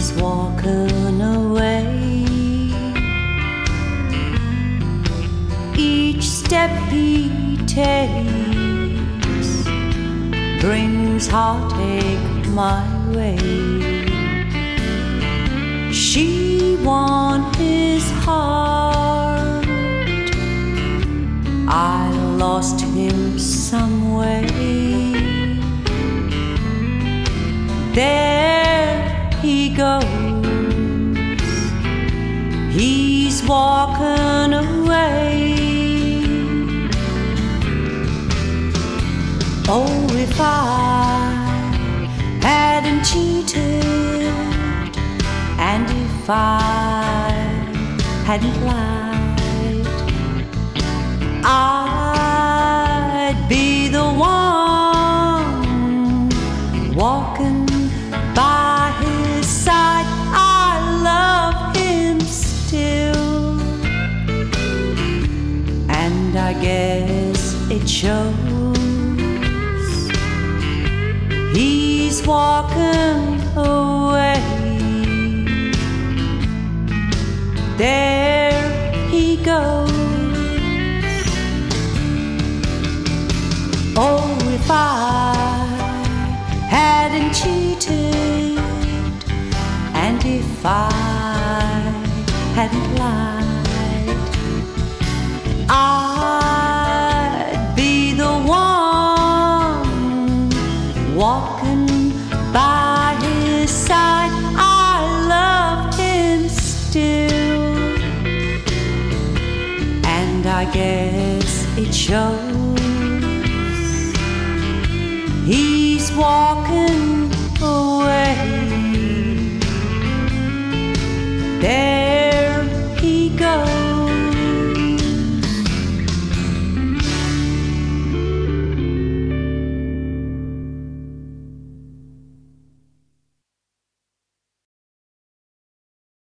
He's walking away. Each step he takes brings heartache my way. She won his heart, I lost him some way. There he goes, he's walking away. Oh, if I hadn't cheated, and if I hadn't lied, I'd be the one walking by his side. I love him still, and I guess it shows. He's walking away. There he goes. Oh, if I hadn't cheated, and if I hadn't lied, I'd be the one walking by his side. I love him still, and I guess it shows. He's walking away.